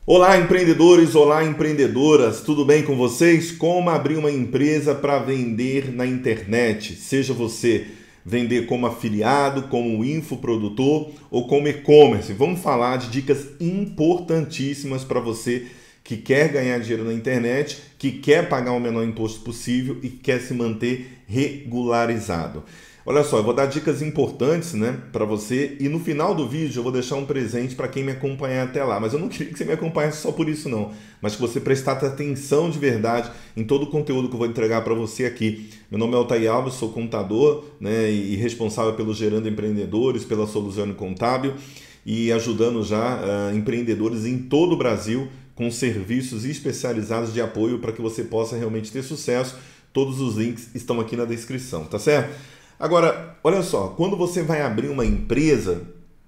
Olá, empreendedores, olá, empreendedoras, tudo bem com vocês? Como abrir uma empresa para vender na internet? Seja você vender como afiliado, como infoprodutor ou como e-commerce. Vamos falar de dicas importantíssimas para você que quer ganhar dinheiro na internet, que quer pagar o menor imposto possível e quer se manter regularizado. Olha só, eu vou dar dicas importantes, para você, e no final do vídeo eu vou deixar um presente para quem me acompanhar até lá. Mas eu não queria que você me acompanhasse só por isso não, mas que você prestasse atenção de verdade em todo o conteúdo que eu vou entregar para você aqui. Meu nome é Altair Alves, sou contador, e responsável pelo Gerando Empreendedores, pela Soluzione Contábil, e ajudando já empreendedores em todo o Brasil com serviços especializados de apoio para que você possa realmente ter sucesso. Todos os links estão aqui na descrição, tá certo? Agora, olha só, quando você vai abrir uma empresa,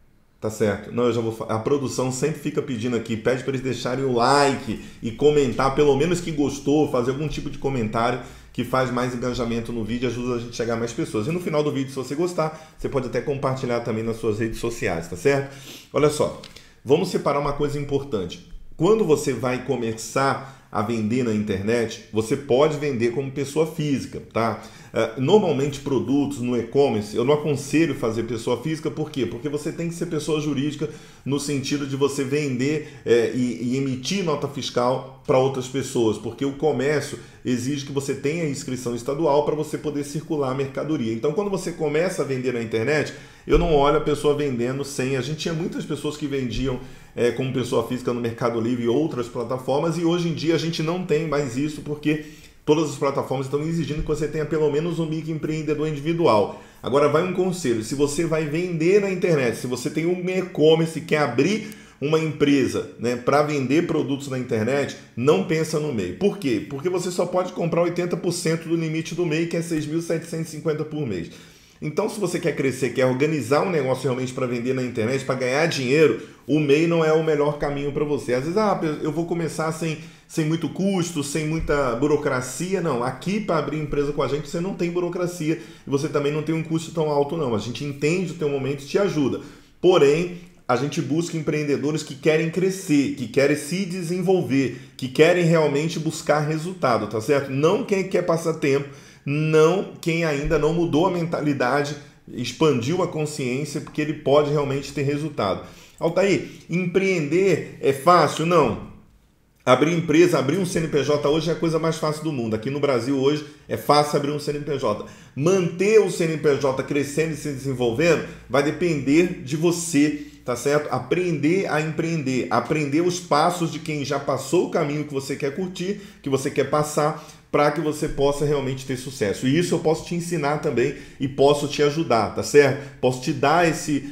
tá certo? Não, eu já vou. A produção sempre fica pedindo aqui, pede para eles deixarem o like e comentar, pelo menos que gostou, fazer algum tipo de comentário que faz mais engajamento no vídeo, ajuda a gente a chegar a mais pessoas. E no final do vídeo, se você gostar, você pode até compartilhar também nas suas redes sociais, tá certo? Olha só, vamos separar uma coisa importante. Quando você vai começar a vender na internet, você pode vender como pessoa física, tá? Normalmente produtos no e-commerce, eu não aconselho fazer pessoa física, por quê? Porque você tem que ser pessoa jurídica no sentido de você vender e emitir nota fiscal para outras pessoas, porque o comércio exige que você tenha inscrição estadual para você poder circular a mercadoria. Então, quando você começa a vender na internet, eu não olho a pessoa vendendo sem. A gente tinha muitas pessoas que vendiam como pessoa física no Mercado Livre e outras plataformas, e hoje em dia a gente não tem mais isso porque todas as plataformas estão exigindo que você tenha pelo menos um microempreendedor individual. Agora vai um conselho, se você vai vender na internet, se você tem um e-commerce e quer abrir uma empresa para vender produtos na internet, não pensa no MEI. Por quê? Porque você só pode comprar 80% do limite do MEI, que é R$ 6.750 por mês. Então, se você quer crescer, quer organizar um negócio realmente para vender na internet, para ganhar dinheiro, o MEI não é o melhor caminho para você. Às vezes, eu vou começar sem muito custo, sem muita burocracia. Não, aqui para abrir empresa com a gente, você não tem burocracia e você também não tem um custo tão alto, não. A gente entende o teu momento e te ajuda. Porém, a gente busca empreendedores que querem crescer, que querem se desenvolver, que querem realmente buscar resultado, tá certo? Não quem quer passar tempo, não quem ainda não mudou a mentalidade, expandiu a consciência, porque ele pode realmente ter resultado. Altair, empreender é fácil? Não. Abrir empresa, abrir um CNPJ hoje é a coisa mais fácil do mundo. Aqui no Brasil hoje é fácil abrir um CNPJ. Manter o CNPJ crescendo e se desenvolvendo vai depender de você, tá certo? Aprender a empreender, aprender os passos de quem já passou o caminho que você quer curtir, que você quer passar, para que você possa realmente ter sucesso. E isso eu posso te ensinar também e posso te ajudar, tá certo? Posso te dar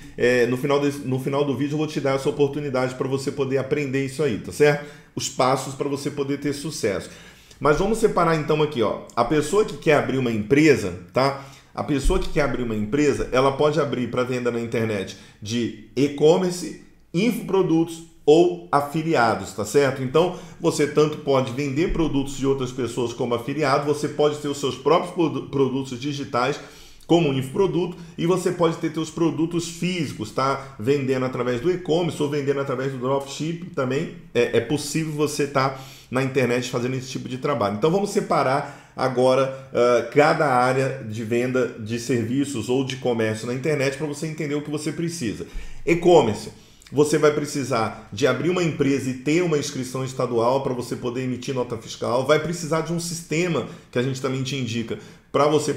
no final do vídeo eu vou te dar essa oportunidade para você poder aprender isso aí, tá certo? Os passos para você poder ter sucesso. Mas vamos separar então aqui, ó. A pessoa que quer abrir uma empresa, tá? A pessoa que quer abrir uma empresa, ela pode abrir para venda na internet de e-commerce, infoprodutos ou afiliados, tá certo? Então, você tanto pode vender produtos de outras pessoas como afiliado, você pode ter os seus próprios produtos digitais como um infoproduto e você pode ter seus produtos físicos, tá? Vendendo através do e-commerce ou vendendo através do dropship também. É possível você estar na internet fazendo esse tipo de trabalho. Então, vamos separar agora cada área de venda de serviços ou de comércio na internet para você entender o que você precisa. E-commerce. Você vai precisar de abrir uma empresa e ter uma inscrição estadual para você poder emitir nota fiscal. Vai precisar de um sistema que a gente também te indica para você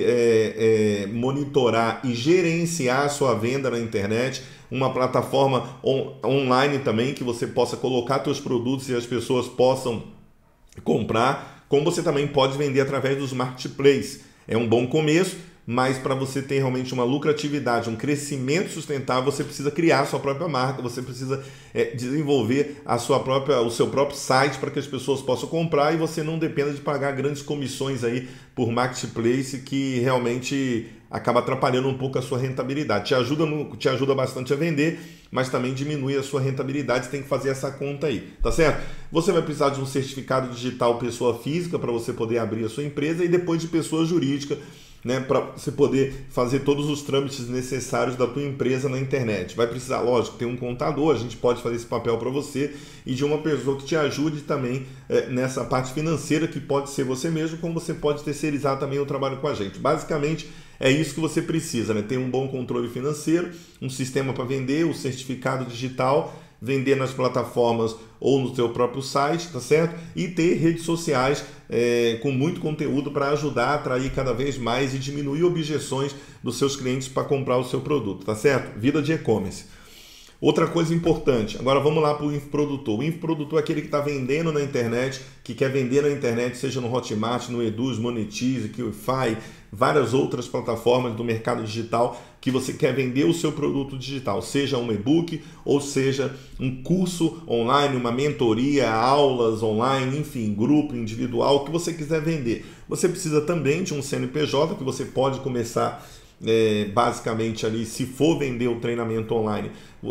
poder monitorar e gerenciar a sua venda na internet. Uma plataforma online também que você possa colocar seus produtos e as pessoas possam comprar. Como você também pode vender através dos marketplaces. É um bom começo. Mas para você ter realmente uma lucratividade, um crescimento sustentável, você precisa criar a sua própria marca, você precisa desenvolver o seu próprio site para que as pessoas possam comprar e você não dependa de pagar grandes comissões aí por marketplace que realmente acaba atrapalhando um pouco a sua rentabilidade. Te ajuda bastante a vender, mas também diminui a sua rentabilidade, você tem que fazer essa conta aí, tá certo? Você vai precisar de um certificado digital pessoa física para você poder abrir a sua empresa e depois de pessoa jurídica, né, para você poder fazer todos os trâmites necessários da tua empresa na internet. Vai precisar, lógico, ter um contador, a gente pode fazer esse papel para você, e de uma pessoa que te ajude também nessa parte financeira, que pode ser você mesmo, como você pode terceirizar também o trabalho com a gente. Basicamente, é isso que você precisa, né? Ter um bom controle financeiro, um sistema para vender, o certificado digital, vender nas plataformas ou no seu próprio site, tá certo? E ter redes sociais com muito conteúdo para ajudar a atrair cada vez mais e diminuir objeções dos seus clientes para comprar o seu produto, tá certo? Vida de e-commerce. Outra coisa importante, agora vamos lá para o infoprodutor. O infoprodutor é aquele que está vendendo na internet, que quer vender na internet, seja no Hotmart, no Eduz, Monetize, QIFI, várias outras plataformas do mercado digital, que você quer vender o seu produto digital, seja um e-book ou seja um curso online, uma mentoria, aulas online, enfim, grupo, individual, o que você quiser vender. Você precisa também de um CNPJ, que você pode começar basicamente ali, se for vender o treinamento online,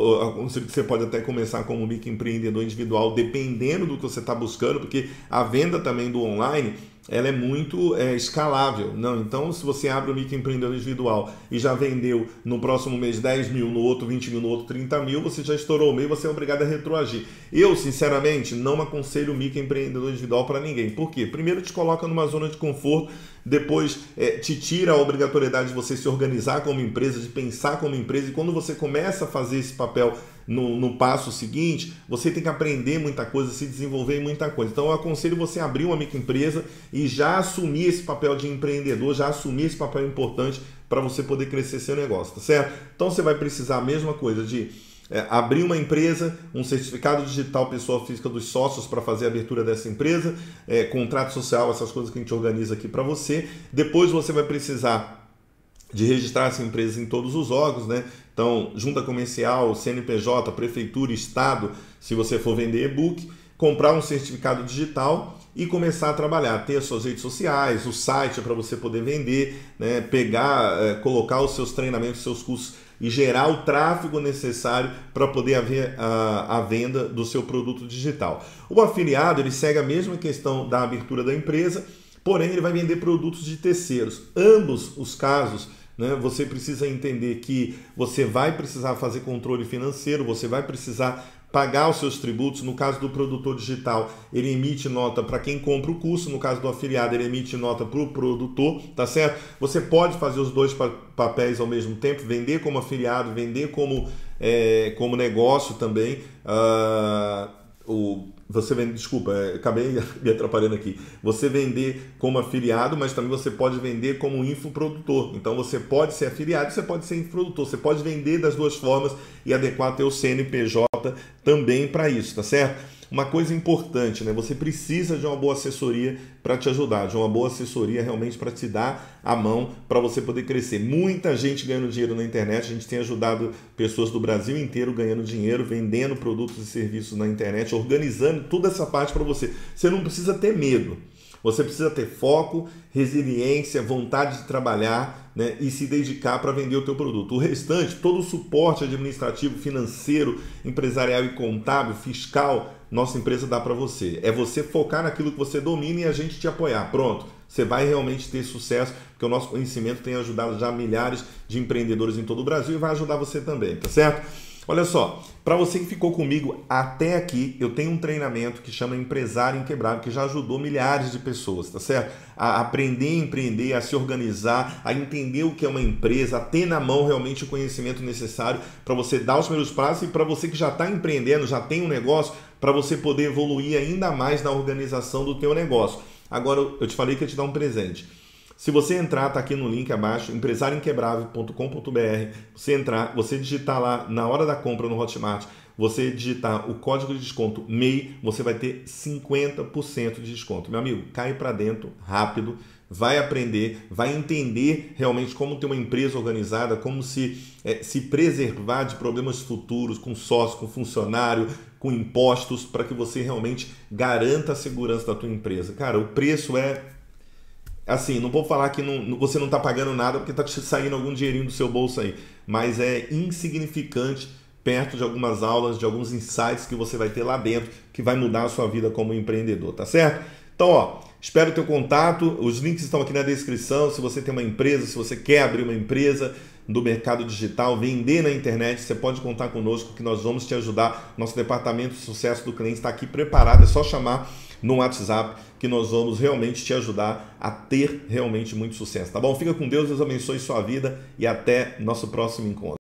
você pode até começar como microempreendedor individual, dependendo do que você está buscando, porque a venda também do online, ela é muito escalável. Não, então, se você abre o microempreendedor individual e já vendeu no próximo mês 10 mil, no outro 20 mil, no outro 30 mil, você já estourou o mês, você é obrigado a retroagir. Eu, sinceramente, não aconselho o microempreendedor individual para ninguém. Por quê? Primeiro, te coloca numa zona de conforto, depois te tira a obrigatoriedade de você se organizar como empresa, de pensar como empresa, e quando você começa a fazer esse papel no passo seguinte, você tem que aprender muita coisa, se desenvolver em muita coisa. Então eu aconselho você a abrir uma microempresa e já assumir esse papel de empreendedor, já assumir esse papel importante para você poder crescer seu negócio, tá certo? Então você vai precisar a mesma coisa de abrir uma empresa, um certificado digital pessoa física dos sócios para fazer a abertura dessa empresa, contrato social, essas coisas que a gente organiza aqui para você. Depois você vai precisar de registrar essa empresa em todos os órgãos, né? Então, junta comercial, CNPJ, prefeitura, estado, se você for vender e-book, comprar um certificado digital e começar a trabalhar, ter as suas redes sociais, o site para você poder vender, né? Pegar, colocar os seus treinamentos, os seus cursos e gerar o tráfego necessário para poder haver a venda do seu produto digital. O afiliado, ele segue a mesma questão da abertura da empresa, porém ele vai vender produtos de terceiros. Ambos os casos, né, você precisa entender que você vai precisar fazer controle financeiro, você vai precisar pagar os seus tributos. No caso do produtor digital, ele emite nota para quem compra o curso. No caso do afiliado, ele emite nota para o produtor, tá certo? Você pode fazer os dois papéis ao mesmo tempo, vender como afiliado, vender como negócio também. Você vende, desculpa, acabei me atrapalhando aqui. Você vender como afiliado, mas também você pode vender como infoprodutor. Então você pode ser afiliado, você pode ser infoprodutor. Você pode vender das duas formas e adequar teu CNPJ também para isso, tá certo? Uma coisa importante, né? Você precisa de uma boa assessoria para te ajudar, de uma boa assessoria realmente para te dar a mão para você poder crescer. Muita gente ganhando dinheiro na internet, a gente tem ajudado pessoas do Brasil inteiro ganhando dinheiro, vendendo produtos e serviços na internet, organizando toda essa parte para você. Você não precisa ter medo. Você precisa ter foco, resiliência, vontade de trabalhar, né, e se dedicar para vender o teu produto. O restante, todo o suporte administrativo, financeiro, empresarial e contábil, fiscal, nossa empresa dá para você. É você focar naquilo que você domina e a gente te apoiar. Pronto, você vai realmente ter sucesso, porque o nosso conhecimento tem ajudado já milhares de empreendedores em todo o Brasil e vai ajudar você também, tá certo? Olha só, para você que ficou comigo até aqui, eu tenho um treinamento que chama Empresário Inquebrável, que já ajudou milhares de pessoas, tá certo? A aprender a empreender, a se organizar, a entender o que é uma empresa, a ter na mão realmente o conhecimento necessário para você dar os primeiros passos e para você que já está empreendendo, já tem um negócio, para você poder evoluir ainda mais na organização do teu negócio. Agora, eu te falei que ia te dar um presente. Se você entrar, tá aqui no link abaixo, empresarioinquebrável.com.br, você entrar, você digitar lá na hora da compra no Hotmart, você digitar o código de desconto MEI, você vai ter 50% de desconto. Meu amigo, cai para dentro rápido, vai aprender, vai entender realmente como ter uma empresa organizada, como se preservar de problemas futuros com sócio, com funcionário, com impostos, para que você realmente garanta a segurança da tua empresa. Cara, o preço assim, não vou falar que você não está pagando nada porque está saindo algum dinheirinho do seu bolso aí, mas é insignificante perto de algumas aulas, de alguns insights que você vai ter lá dentro que vai mudar a sua vida como empreendedor, tá certo? Então, ó, Espero o teu contato, os links estão aqui na descrição. Se você tem uma empresa, se você quer abrir uma empresa do mercado digital, vender na internet, você pode contar conosco que nós vamos te ajudar. Nosso departamento de sucesso do cliente está aqui preparado, é só chamar no WhatsApp que nós vamos realmente te ajudar a ter realmente muito sucesso, tá bom? Fica com Deus, Deus abençoe sua vida e até nosso próximo encontro.